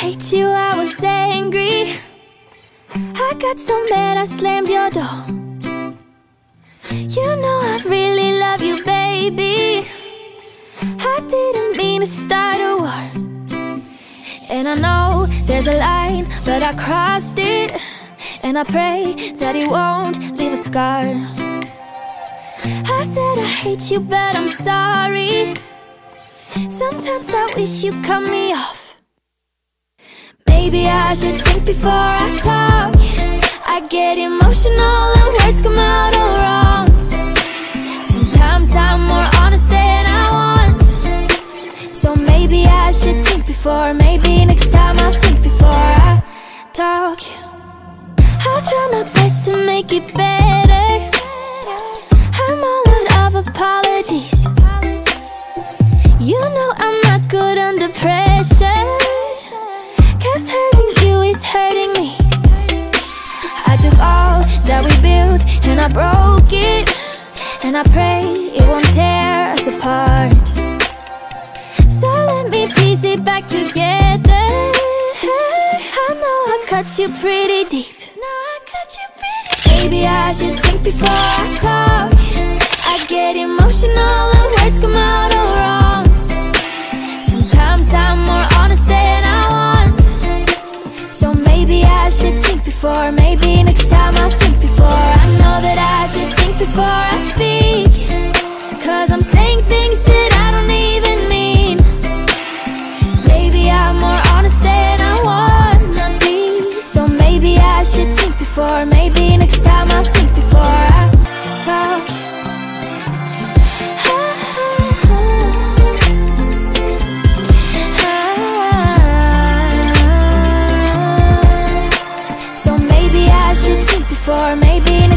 hate you, I was angry. I got so mad I slammed your door. You know I really love you, baby. I didn't mean to start a war. And I know there's a line, but I crossed it. And I pray that it won't leave a scar. I said I hate you, but I'm sorry. Sometimes I wish you cut me off. Maybe I should think before I talk. I get emotional and words come out all wrong. Sometimes I'm more honest than I want. So maybe I should think before. Maybe next time I'll think before I talk. I'll try my best to make it better. I'm all out of apologies. You know I'm not good under pressure, 'cause hurting you is hurting me. I took all that we built and I broke it. And I pray it won't tear us apart. So let me piece it back together. I know I cut you pretty deep. Maybe I should think before I talk. I get emotional and words come out all wrong. Sometimes I'm more honest than I want. So maybe I should think before. Maybe next time I'll think before. I know that I should think before I speak, 'cause I'm saying things that I don't even mean. Maybe I'm more honest than I wanna be. So maybe I should think before. Maybe next time I'll think before I talk. So maybe I should think before. Maybe